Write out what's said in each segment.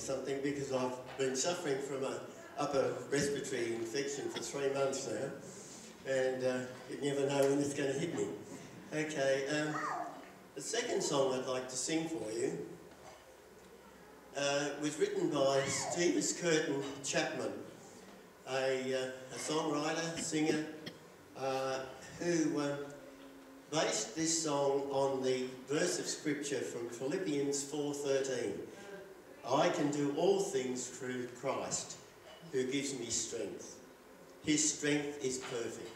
something because I've been suffering from an upper respiratory infection for 3 months now, and you never know when it's going to hit me. Okay, the second song I'd like to sing for you was written by Steve Curtin Chapman, a songwriter, singer, who based this song on the verse of scripture from Philippians 4:13. I can do all things through Christ who gives me strength. His strength is perfect.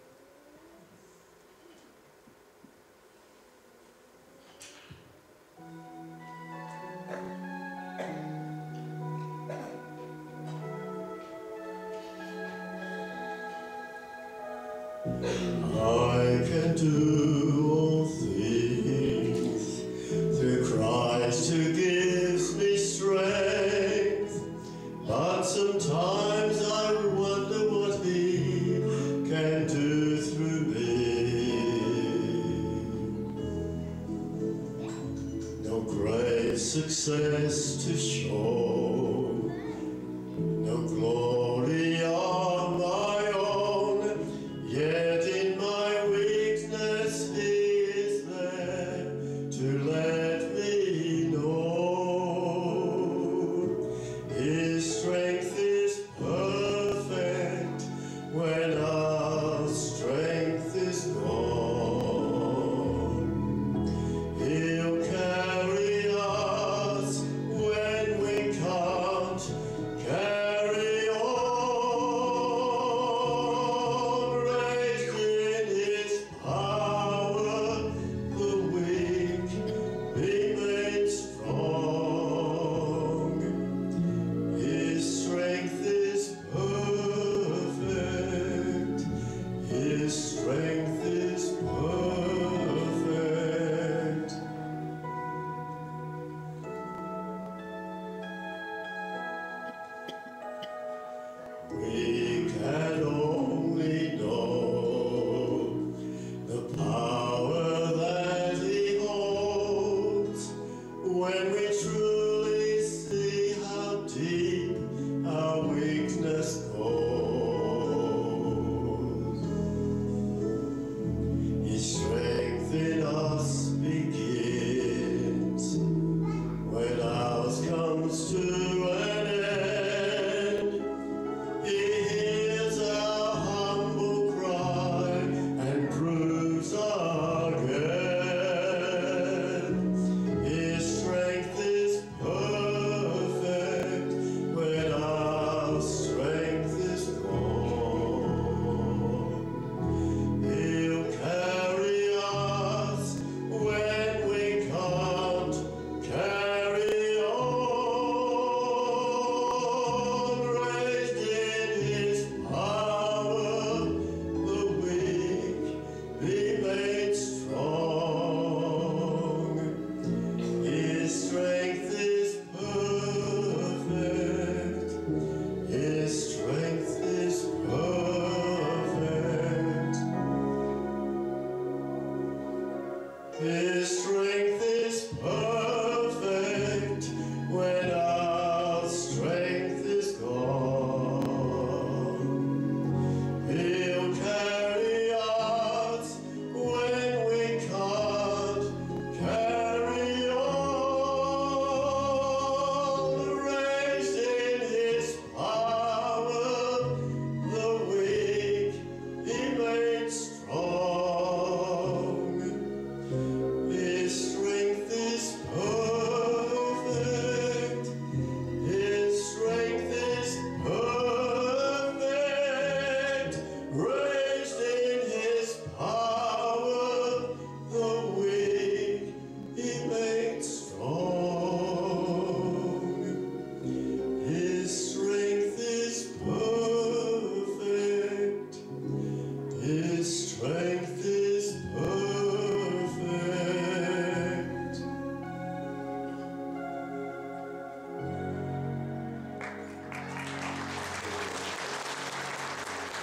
I can do all things through Christ who gives me strength, but sometimes I wonder what He can do through me. No great success to show, no glory on my own, yet in my weakness He is there to let me know. His strength is perfect when our strength is gone. He'll carry us when we can't carry on. Raised in His power, the weak be made strong. His strength is perfect. His strength is perfect. We